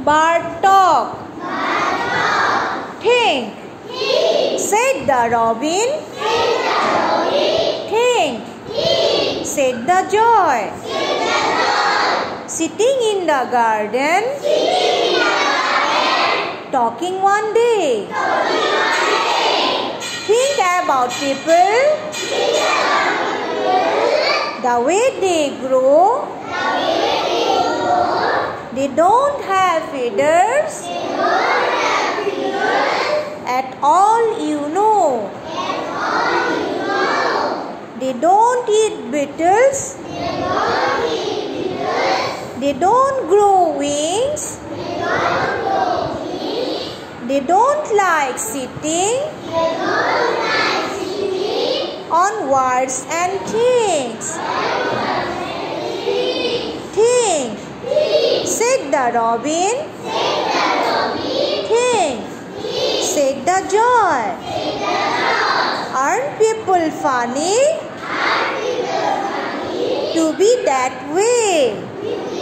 Bird talk. Think. Said the robin. Think. Said the joy. Sitting in the garden. Talking one day. Think about people. The way they grow. They don't have feathers. At all you know. They don't eat beetles. They don't grow wings. They don't like sitting on words and things. Think, said the robin. Think, said the joy. Aren't people funny? To be that way.